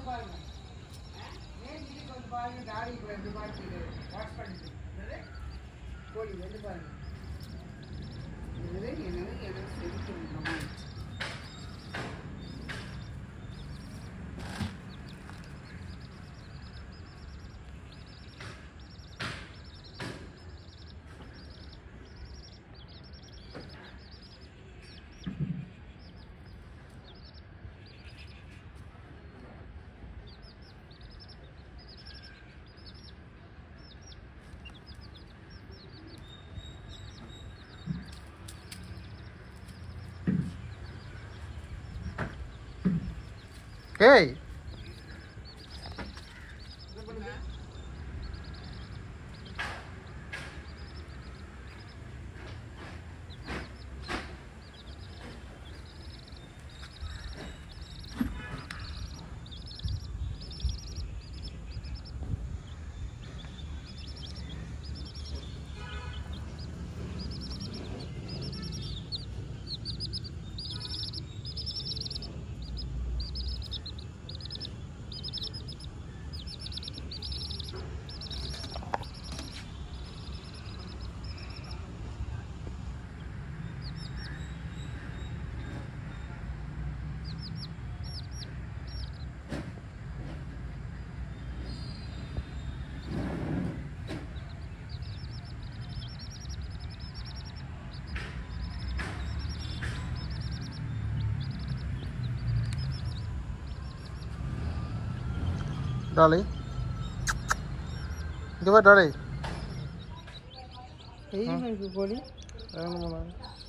Hey. Dolly. Give her Dolly. Hey, my body. I don't know.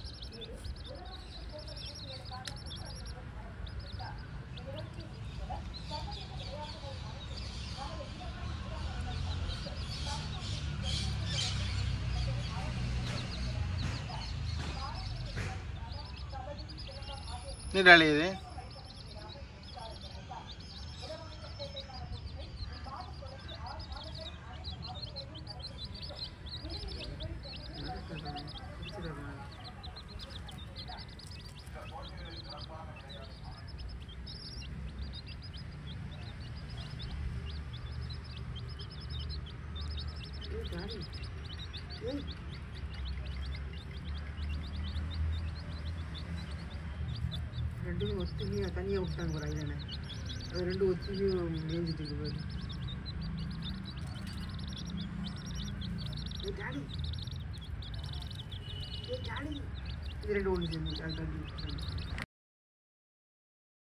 Ni Dolly is it? ரெண்டு ஒத்தினி தனியாக விட்டாங்க ஒரு ஐலனை அது ரெண்டு ஒத்தினியும் மேய்ஞ்சிட்டு இருக்கு டாடி டாடி இது ரெண்டு ஒன்று சேர்ந்து